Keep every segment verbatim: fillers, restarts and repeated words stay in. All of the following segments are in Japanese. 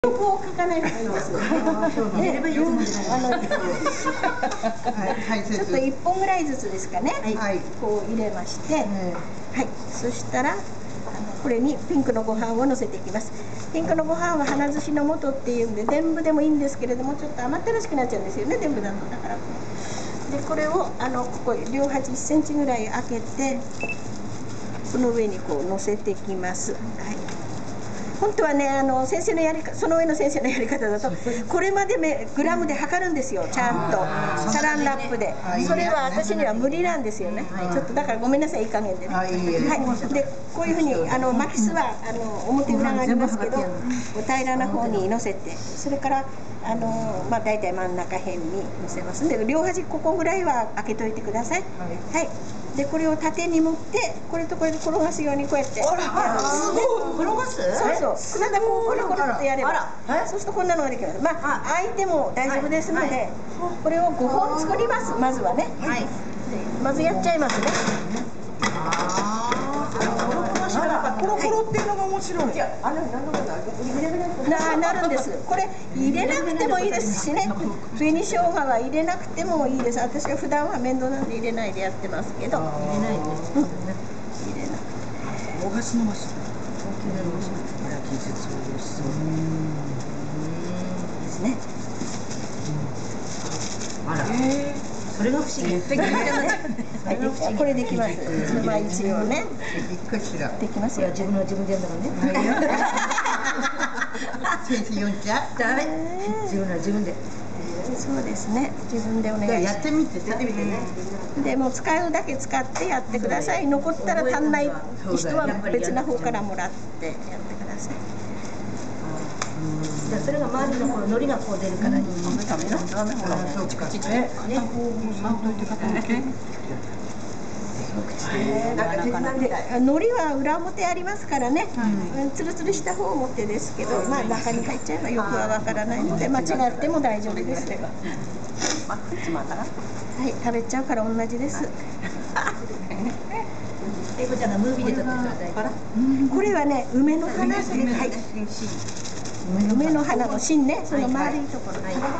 こう書かない方がいいです。入れればいいと思うんじゃないですか。ちょっと一本ぐらいずつですかね。はい、こう入れまして、はい。そしたらあのこれにピンクのご飯をのせていきます。ピンクのご飯は花寿司の素っていうんで全部でもいいんですけれども、ちょっと甘ったるしくなっちゃうんですよね。全部だとだから。でこれをあのここ両端いっセンチぐらい開けて、この上にこうのせていきます。はい。本当はね、あの先生のやり方、その上の先生のやり方だとこれまでめグラムで測るんですよ、ちゃんとサランラップで。それは私には無理なんですよね。ちょっとだからごめんなさい、いい加減でね。はい。でこういうふうにあの巻きすはあの表裏がありますけど、平らな方にのせて、それからあのまあ大体真ん中辺にのせますんで、両端ここぐらいは開けといてください。はい。でこれを縦に持ってこれとこれで転がすようにこうやって。あら、すごい。転がす？そうそう。またこうコロコロってやれば、そうするとこんなのができます。まあ開いても大丈夫ですので、これをごほん作ります。まずはね。はい。まずやっちゃいますね。ああ、コロコロっていうのが面白い。ななるんです。これ入れなくてもいいですしね。紅生姜は入れなくてもいいです。私は普段は面倒なんで入れないでやってますけど。入れないで。入れなくて。大橋のマシン。大きなマシン。あれは近接そうですね。あら。それが不思議。これできます。まあ一応ね。できますよ。自分の自分でやるんだからね。先生読んじゃダメ。自分は自分で。そうですね。自分でお願いします。やってみて、やってみてね。でも使うだけ使ってやってください。残ったら足んない人は別な方からもらってやってください。じゃあそれが周りのこの海苔がこう出るからいい。ダメな。ダメほら。そうか。ちっちゃい。ね。海苔は裏表ありますからね。つるつるした方表ですけど、まあ中に入っちゃえばよくはわからないので間違っても大丈夫です。はい、食べちゃうから同じです。えこちゃんがムービーで撮ってください。これはね、梅の花です。はい。梅の花の芯ね、その丸いところ。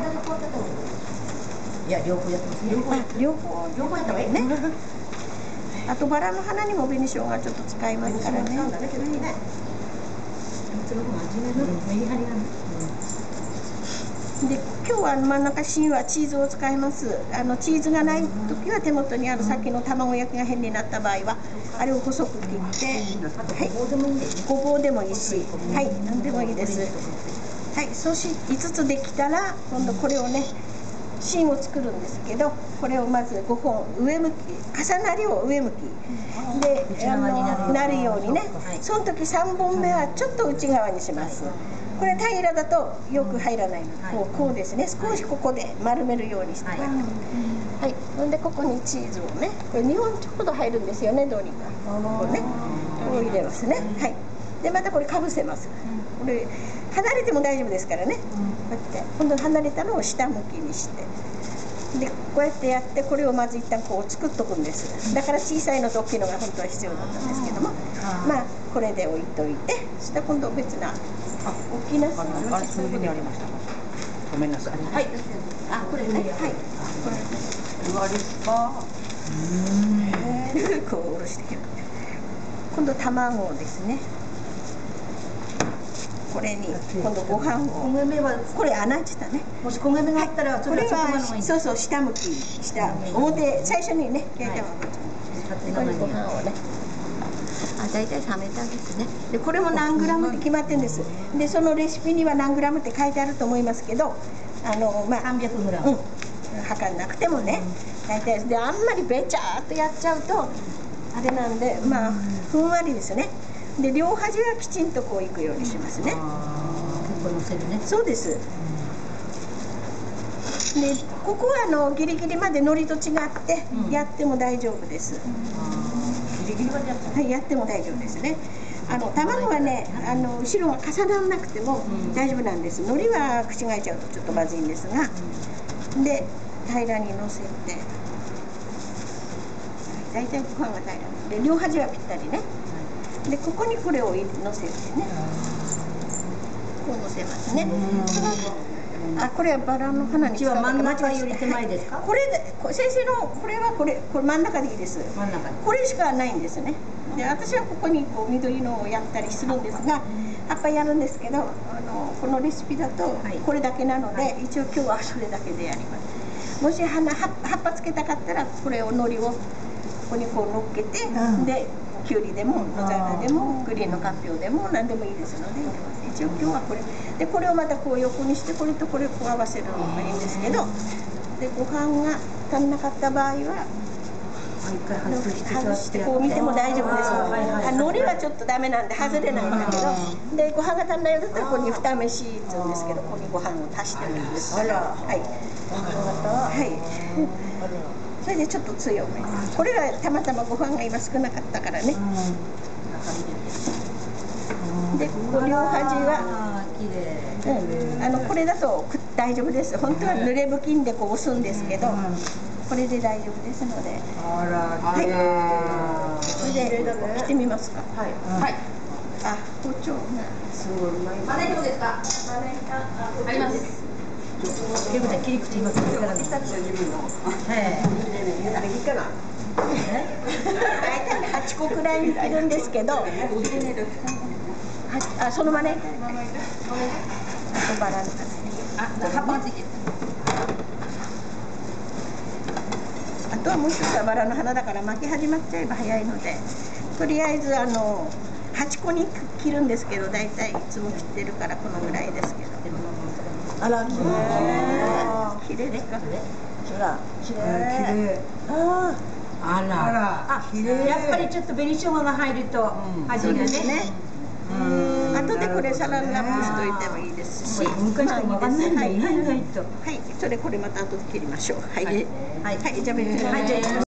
いや両方やってますね。両方両方やった方がいいね。あとバラの花にも紅生姜ちょっと使いますからね。で今日は真ん中芯はチーズを使います。あのチーズがない時は手元にあるさっきの卵焼きが変になった場合はあれを細く切って、はい、ごぼうでもいいし、はい、何でもいいです。はい、そうしいつつできたら今度これをね。芯を作るんですけど、これをまずごほん上向き、重なりを上向きであのなるようにね。その時さんぼんめはちょっと内側にします。これ平らだとよく入らないので、こうこうですね。少しここで丸めるようにしてこうやって。はい。そんでここにチーズをね、これにほんちょうど入るんですよね、どうにか。こうね、こう入れますね。はい。でまたこれかぶせます。これ離れても大丈夫ですからね。こうやって今度離れたのを下向きにして、でこうやってやってこれをまず一旦こう作っとくんです。だから小さいのと大きいのが本当は必要だったんですけども、まあこれで置いといて、そしたら今度別な大きなあれそういうふうにありました。ごめんなさい。はい。あこれね。はい。これうわ立派。うん。こう下ろしてきます。今度卵ですね。これに今度ご飯を。焦げ目はこれ穴したね。もし焦げ目があったらそれはそうそう下向き下表最初にね焼いたまま。これご飯をね。あ大体冷めたですね。でこれも何グラムって決まってるんです。でそのレシピには何グラムって書いてあると思いますけど、あのまあさんびゃくグラム。うん。測んなくてもね。大体であんまりべちゃーっとやっちゃうとあれなんでまあふんわりですね。で両端はきちんとこういくようにしますね。そうです。でここはあのギリギリまで海苔と違ってやっても大丈夫です。ギリギリまでやっても、はい、やっても大丈夫ですね。あの卵はね、あの後ろが重ならなくても大丈夫なんです。海苔は口が開いちゃうとちょっとまずいんですが、で平らにのせて、大体ご飯が平らで両端はぴったりね。でここにこれをのせてね。 こう乗せますね。あ、これはバラの花に使う。 真ん中より手前ですか？ これで先生のこれはこれこれ真ん中でいいです。 真ん中。 これしかないんですね。で、私はここにこう緑のをやったりするんですが、葉っぱやるんですけど、あのこのレシピだとこれだけなので、一応今日はそれだけでやります。もし花葉っぱつけたかったらこれを海苔をここにこう乗っけて、できゅうりでも野菜でもグリーンのかんぴょうでも何でもいいですので入れます。一応今日はこれで、これをまたこう横にしてこれとこれをこう合わせるのがいいんですけど、でご飯が足んなかった場合は外してこう見ても大丈夫です。海苔はちょっとダメなんで外れないんだけど、でご飯が足んないようだったらここに二飯って言うんですけど、ここにご飯を足してもいいです。はい。はい。それでちょっと強め。これはたまたまご飯が今少なかったからね。で、この両端は、うん、あのこれだと大丈夫です。本当は濡れ布巾でこう押すんですけど、これで大丈夫ですので。はい。それで切ってみますか。はい。はい。あ、包丁がすごい。まな板ですか？まな板あります。 ということで切り口今からからね。はい。いいかな。 大体八個くらいに切るんですけど。あ、そのまね。あとバラの花。あ、葉っぱがついてる。あとはもう一つはバラの花だから巻き始まっちゃえば早いので、とりあえずあのはちこに切るんですけど、大体いつも切ってるからこのぐらいですけど。あら、綺麗。綺麗ですか。ほら、綺麗。ああら。あ、綺麗。やっぱりちょっと紅生姜が入ると味がね。 あとでこれサランラップしといてもいいですし、 昔から分かんないんだ、意外と。 はい、それこれまた後で切りましょう。はい、はい、じゃあ別に。